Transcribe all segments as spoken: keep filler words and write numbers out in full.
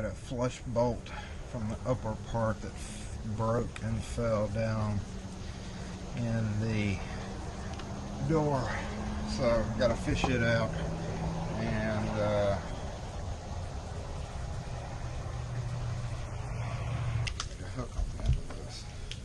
got a flush bolt from the upper part that broke and fell down in the door, so got to fish it out and uh, put a hook on the end of this.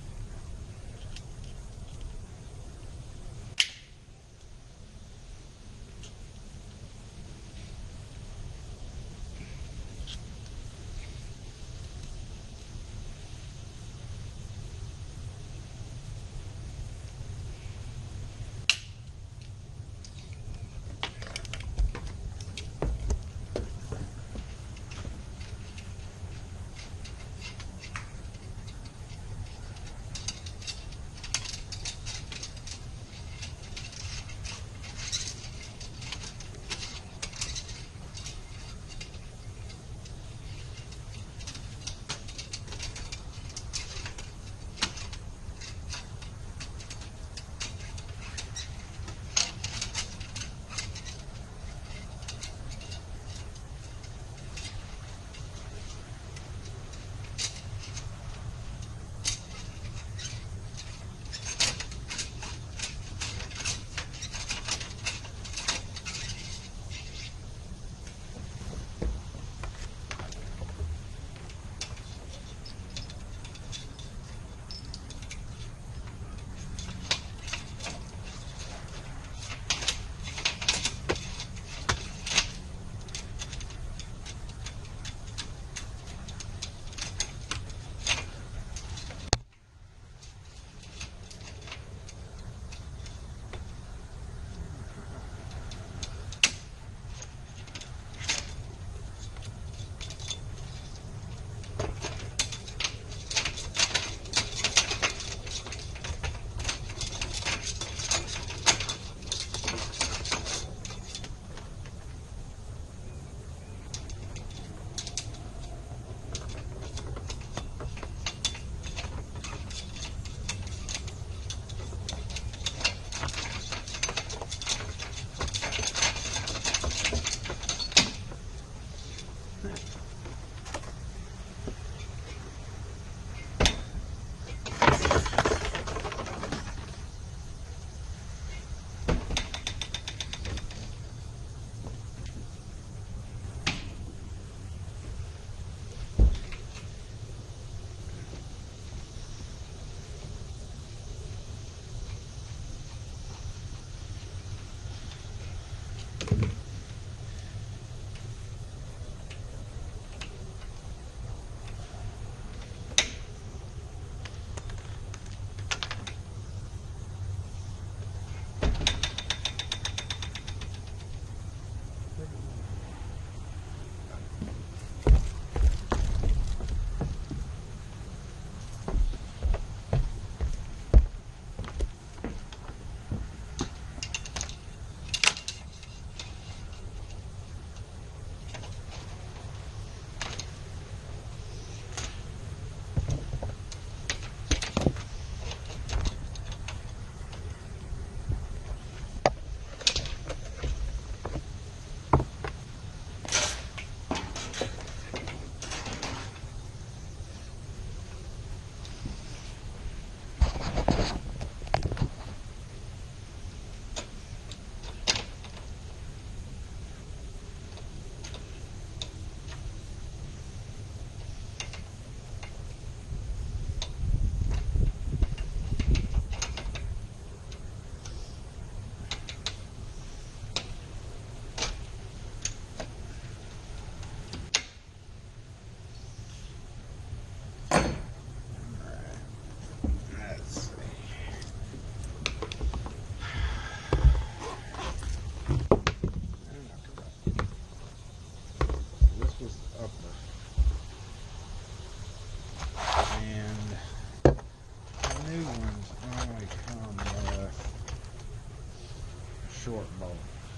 Short bolt,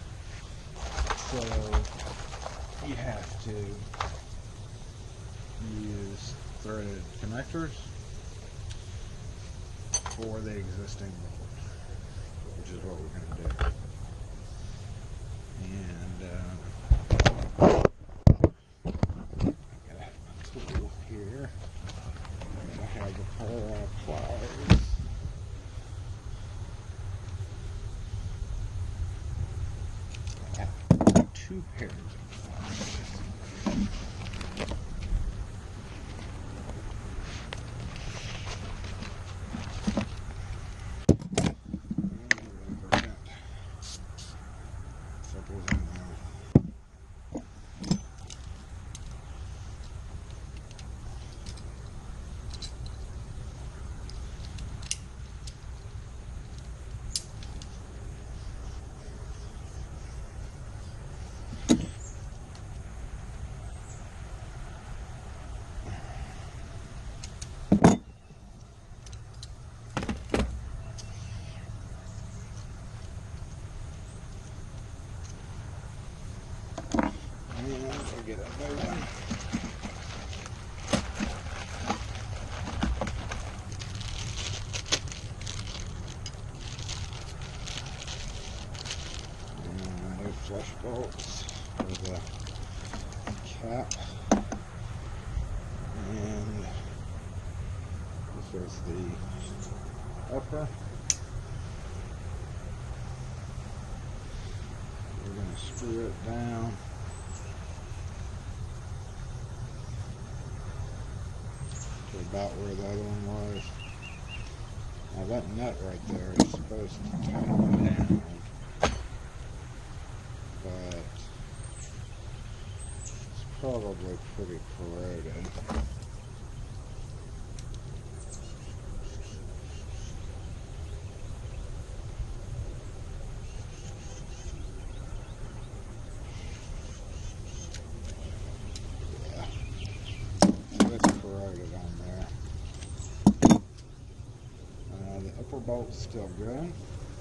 so you have to use threaded connectors for the existing bolt, which is what we're going to do. And uh, gotta have get it moving. And new flush bolts for the cap. And this is the upper. We're going to screw it down. To about where the other one was. Now that nut right there is supposed to tighten down, but it's probably pretty corroded. Upper bolt's still good.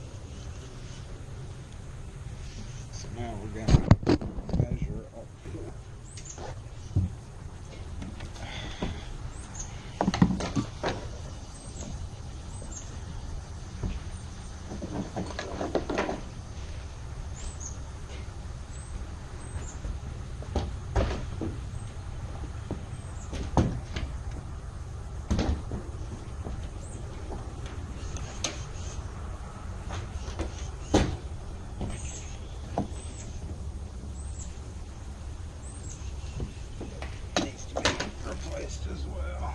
So now we're going to measure up here. As well.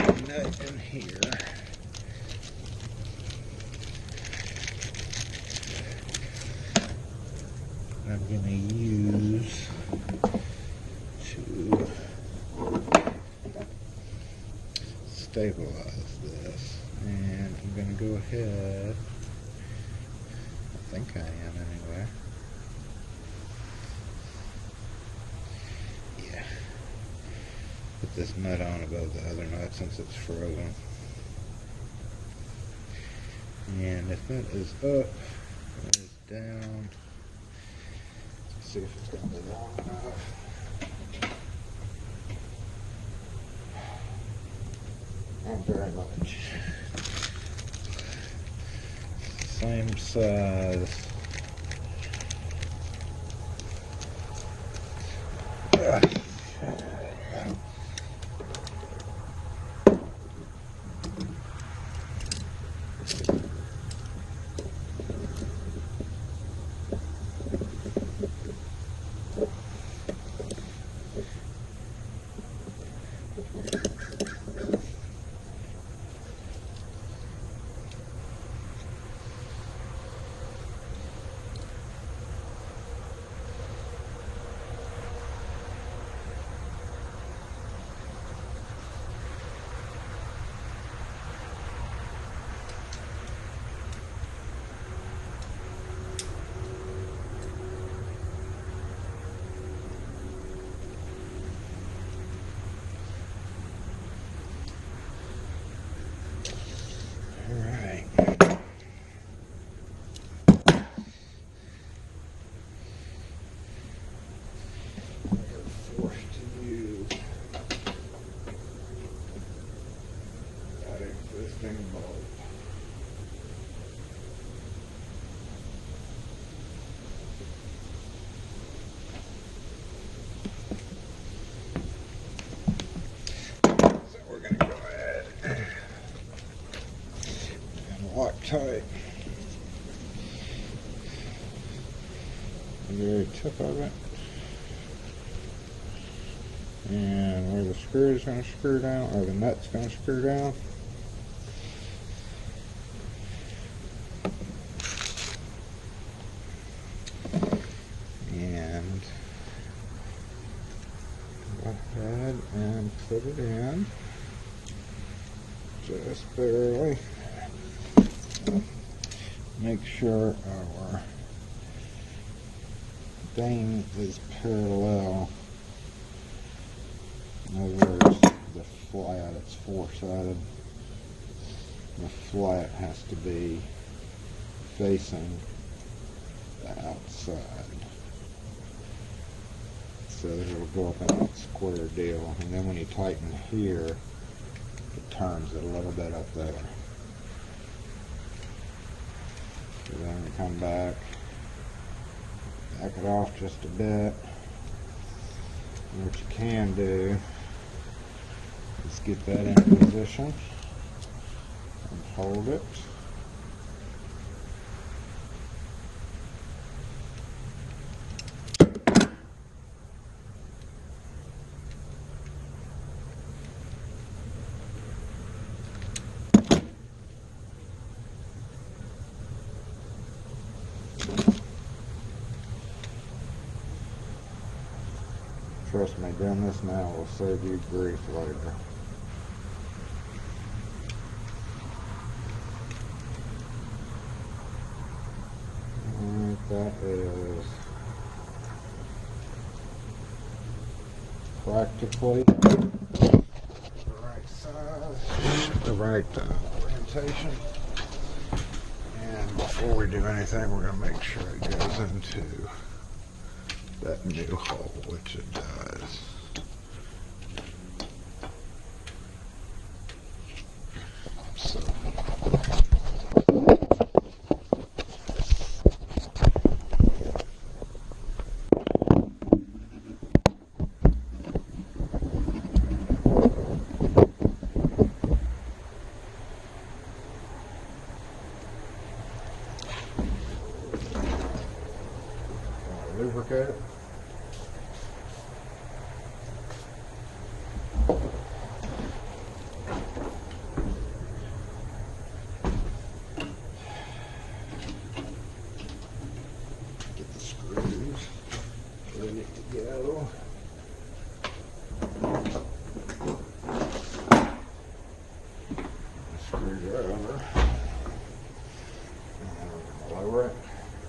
nut in here. that I'm going to use to stabilize this. And I'm going to go ahead, I think I am anyway. Yeah. Put this nut on above the other nut since it's frozen. And if that is up, that is down. Let's see if it's going to be long enough. Not very much. Same size. Ugh. Lock tight. The very tip of it. And where the screw is going to screw down, or the nut's going to screw down. And go ahead and put it in. Just barely. Make sure our thing is parallel. In other words, the flat, it's four-sided. The flat has to be facing the outside. So it'll go up in that square deal. And then when you tighten here, it turns it a little bit up there. So then we come back, back it off just a bit. And what you can do is get that in position and hold it. Trust me, doing this now will save you grief later. And that is practically the right size, the right uh, orientation. And before we do anything, we're going to make sure it goes into that new hole, which it does. So lubricate it. Get the screws. over it.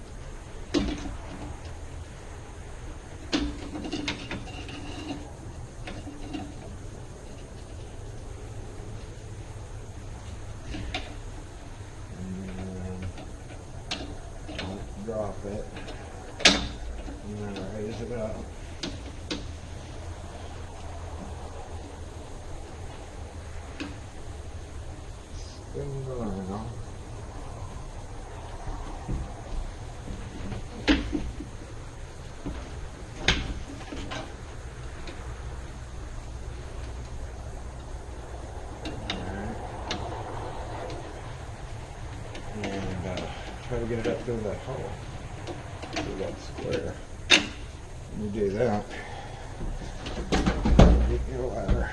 Drop it and then raise it up. Spin it around. And uh, try to get it up through that hole. Through that square. When you do that, get your ladder.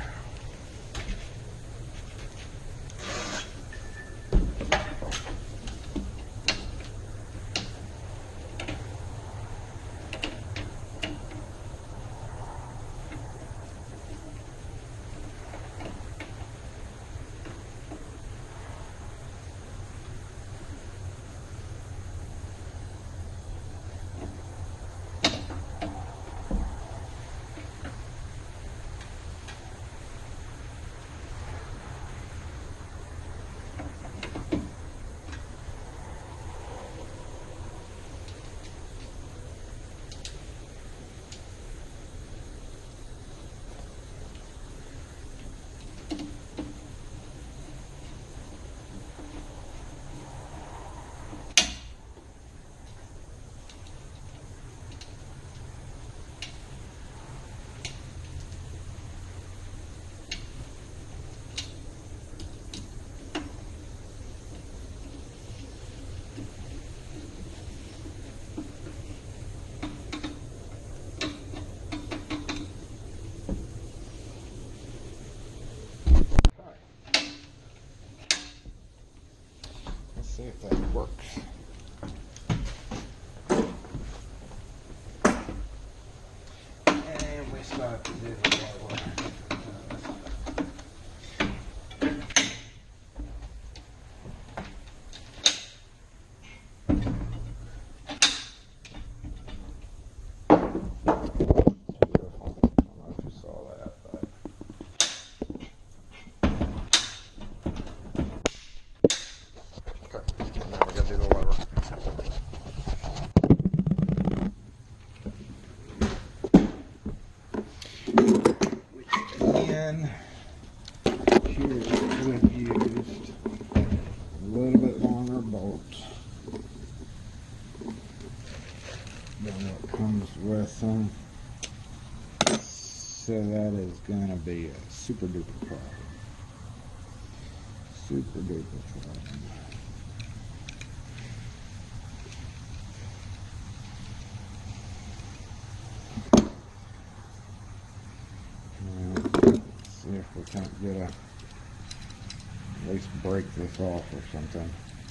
See if that works. And we start to do the lower. Again, here we've used a little bit longer bolt than what comes with them, so that is going to be a super duper problem. Super duper problem. See if we can't get a, at least break this off or something.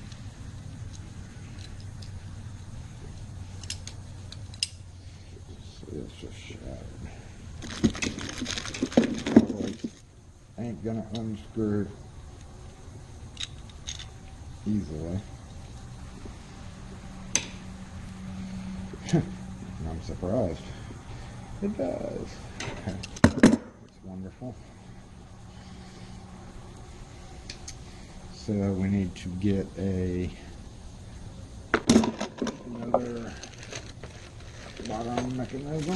See, it's just shattered. Probably ain't gonna unscrew easily. I'm surprised. It does. Okay. It's wonderful. So we need to get a another bottom mechanism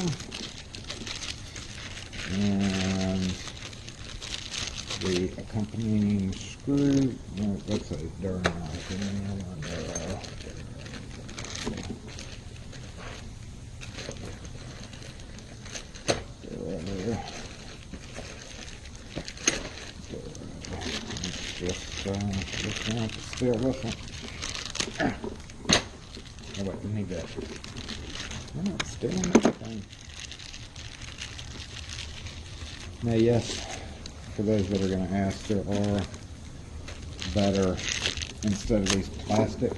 and the accompanying screw. No, that's a Durham. Just, uh, just gonna have to steal this one. Ah. Oh wait, we need that. I'm not stealing anything. Now yes, for those that are gonna ask, there are better, instead of these plastic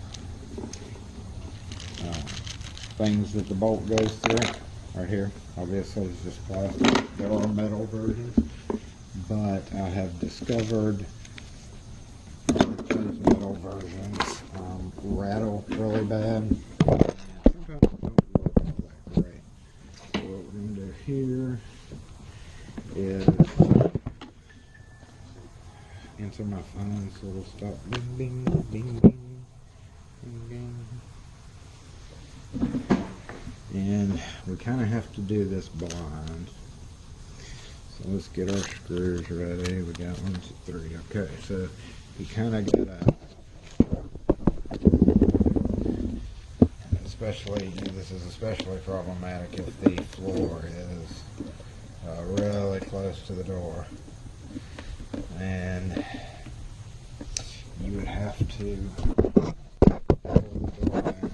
uh, things that the bolt goes through, right here, obviously it's just plastic. There are metal versions, but I have discovered those metal versions um, rattle really bad. And sometimes it don't look all that great. So what we're going to do here is answer my phone so it'll stop bing bing bing bing bing bing. And we kind of have to do this blind. So let's get our screws ready. We got one, two, three. Okay, so you kind of gotta, especially, this is especially problematic if the floor is uh, really close to the door. And you would have to pull the door down.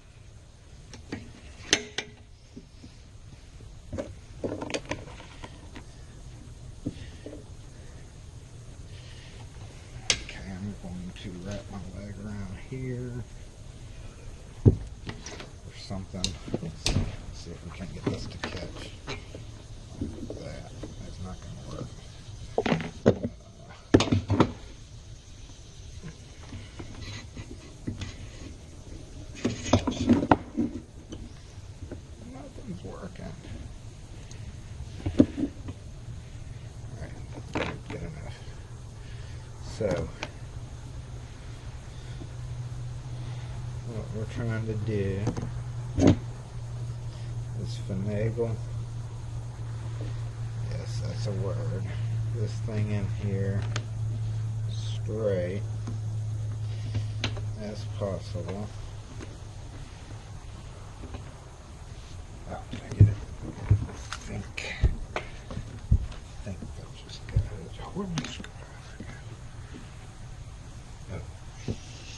Okay, I'm going to wrap my leg around here or something. Let's see, let's see if we can get this to catch that. That's not going to work. Nothing's working. Alright, good enough. So, what we're trying to do is finagle. Yes, that's a word. This thing in here straight as possible. Oh, did I get it? I think. I think that just got it. Where my screwdriver go? Oh.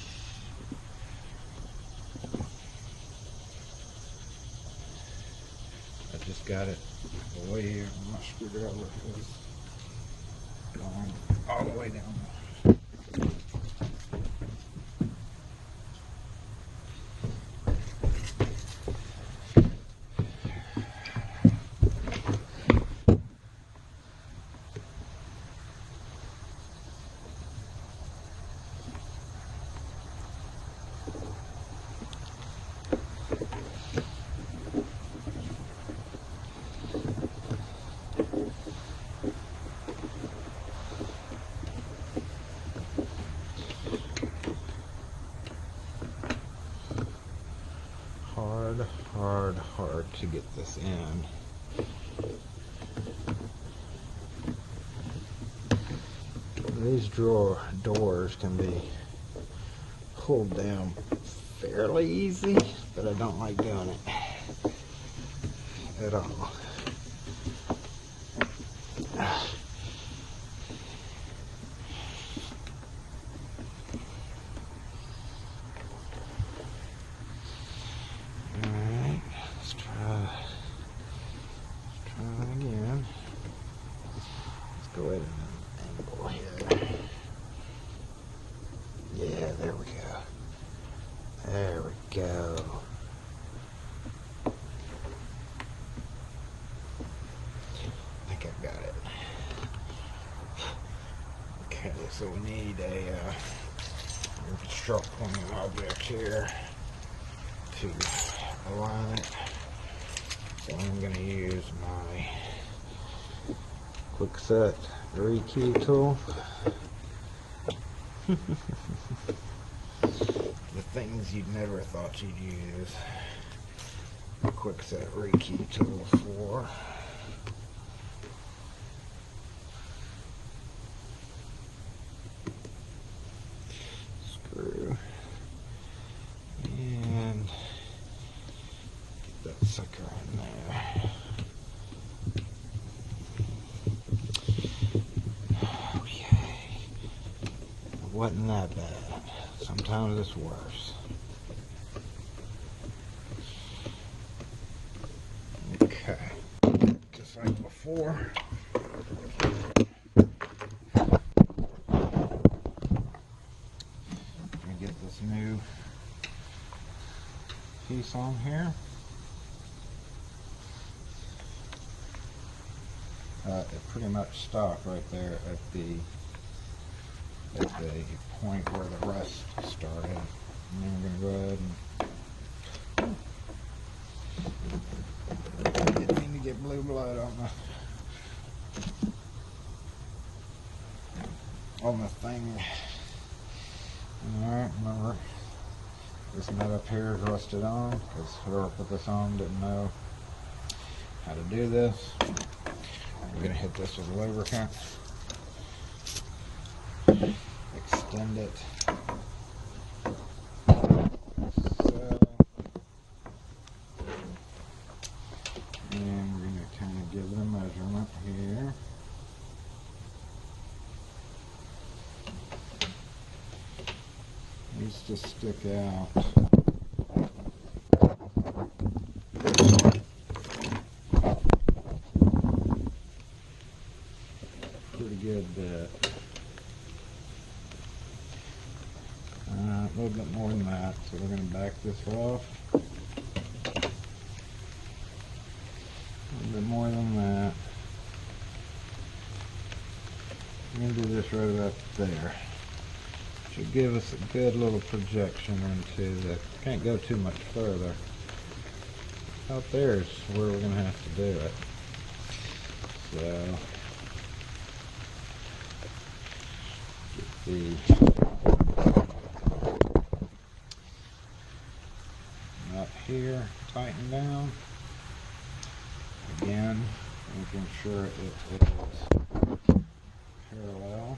I just got it way my screwdriver is going all the way down there. Hard, hard, hard to get this in. These drawer doors can be pulled down fairly easy, but I don't like doing it at all. Go ahead and angle here. Yeah, there we go. There we go. I think I've got it. Okay, so we need a uh, sharp pointing object here to align it. So I'm going to use my quick set re-key tool. The things you'd never thought you'd use a quick set re-key tool for. Screw and get that sucker in there. Wasn't that bad. Sometimes it's worse. Okay. Just like before. Let me get this new piece on here. Uh, it pretty much stopped right there at the at the point where the rust started. And then we're going to go ahead and didn't mean to get blue blood on the on the thing. Alright, remember this nut up here is rusted on because whoever put this on didn't know how to do this. We're going to hit this with a lubricant, extend it. Give it a measurement here. Needs to stick out. Pretty good bit. Uh, a little bit more than that, so we're going to back this off. A little bit more than that. I'm going to do this right up there. Should give us a good little projection into the, can't go too much further. Out there is where we're going to have to do it. So, get the nut here, tighten down. Again, making sure it is parallel.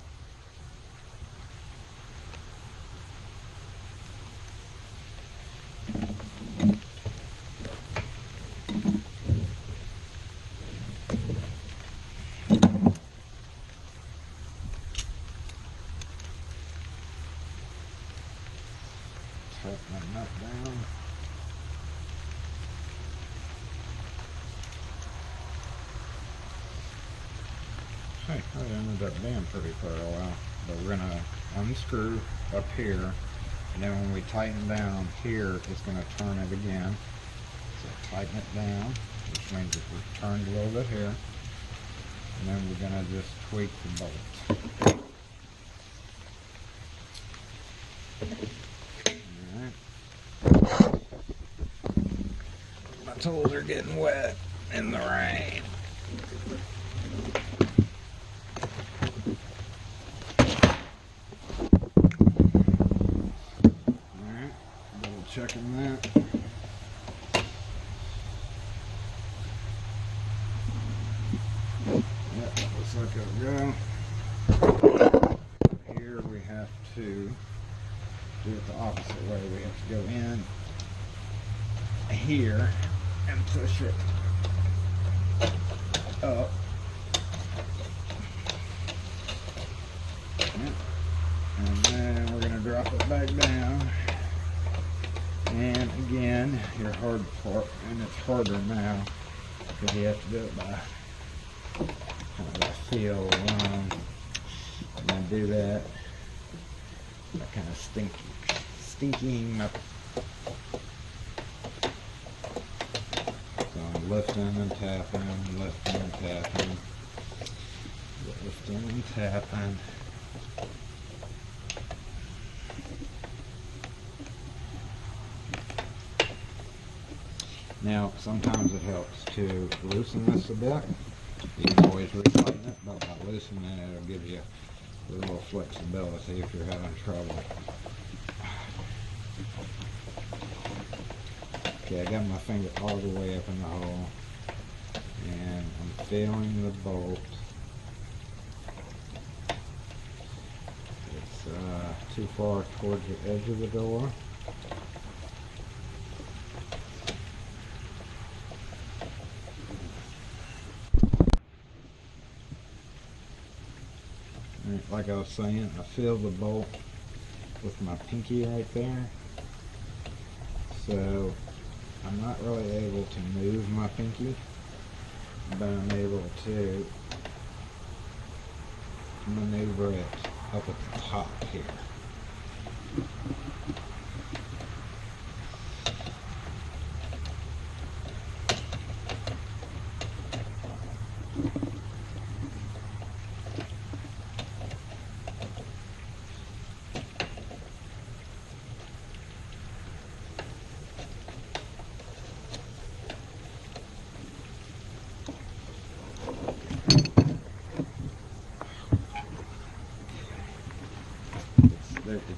Tighten that nut down. Hey, that ended up being pretty parallel, but we're going to unscrew up here, and then when we tighten down here, it's going to turn it again. So tighten it down, which means if we turned a little bit here, and then we're going to just tweak the bolt. Alright. My tools are getting wet in the rain. Checking that. Yep, looks like it'll go. Here we have to do it the opposite way. We have to go in here and push it up. Yep. And then we're going to drop it back down. And again, your hard part, and it's harder now because you have to do it by kind of a feel alone. I'm going to do that by kind of stinky, stinking up. So I'm lifting and tapping, lifting and tapping, lifting and tapping. Now, sometimes it helps to loosen this a bit. You can always retighten it, but by loosening it, it'll give you a little flexibility if you're having trouble. Okay, I got my finger all the way up in the hole, and I'm feeling the bolt. It's uh, too far towards the edge of the door. Like I was saying, I feel the bolt with my pinky right there, so I'm not really able to move my pinky, but I'm able to maneuver it up at the top here.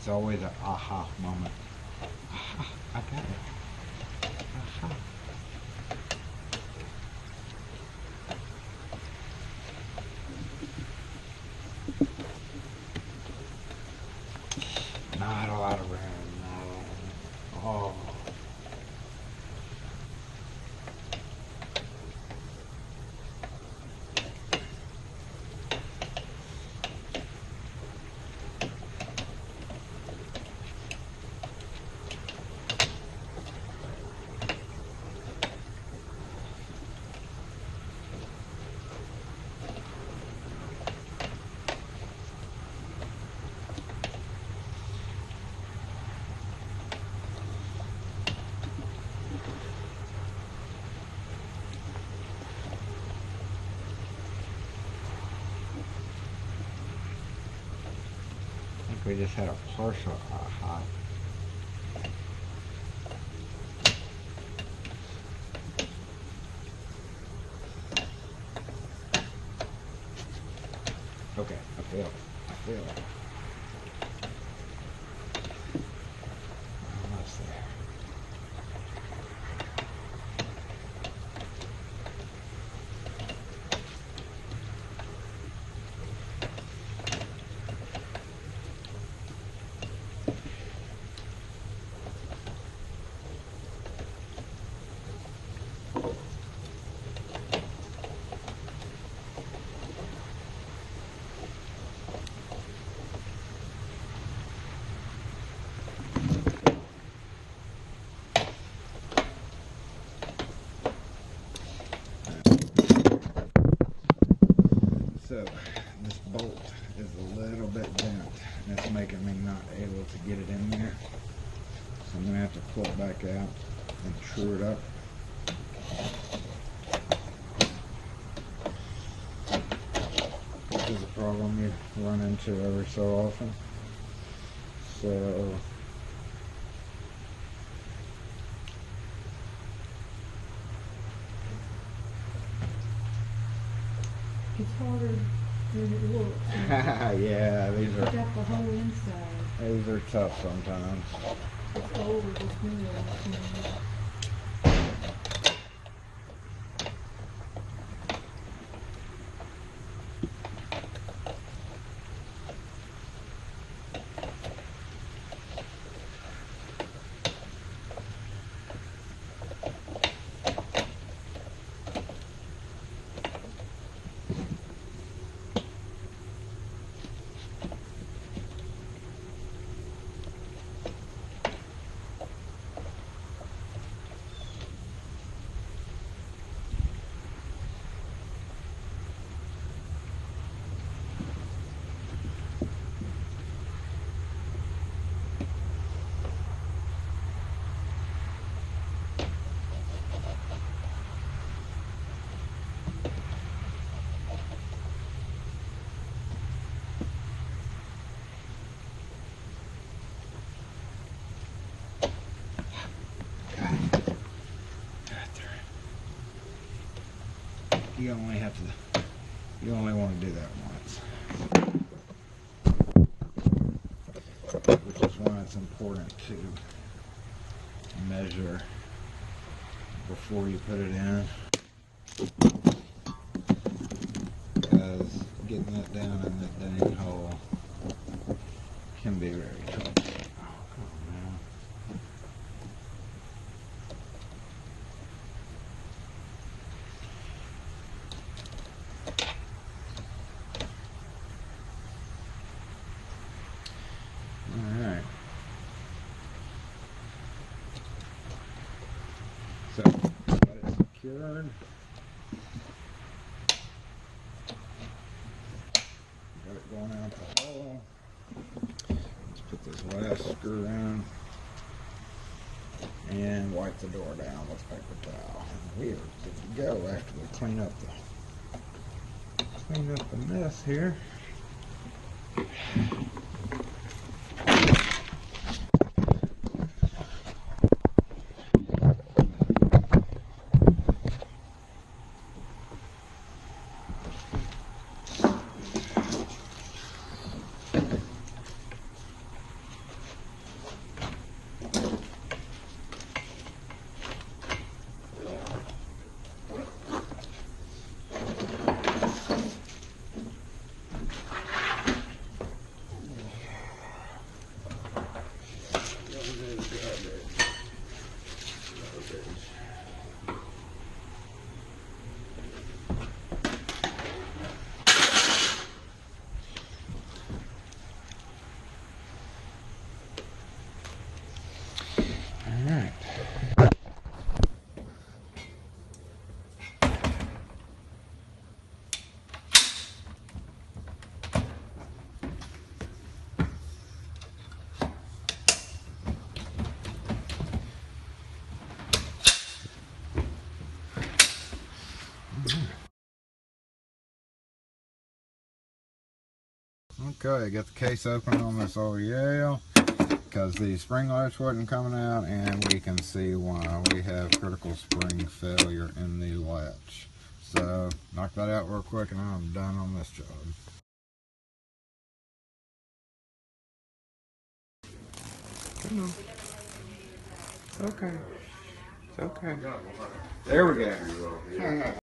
It's always an aha moment. Aha, I got it. Aha. Not a lot of room, no. Oh. We just had a partial aha. Okay, I feel it. I feel it. Almost there. So this bolt is a little bit bent and it's making me not able to get it in there. So I'm going to have to pull it back out and true it up. This is a problem you run into every so often. So it's harder than it looks. yeah, these are got the whole inside. These are tough sometimes. It's older this middle. You only have to, you only want to do that once. Which is why it's important to measure before you put it in. Because getting that down in that dang hole can be very tough. Oh, come on, man. Alright. So, got it secured. Got it going out the hole. Let's put this last screw in and wipe the door down with paper towel. And we are good to go after we clean up the clean up the mess here. Okay, get the case open on this old Yale because the spring latch wasn't coming out, and we can see why. We have critical spring failure in the latch. So knock that out real quick and I'm done on this job. Come on. It's okay. It's okay. There we go.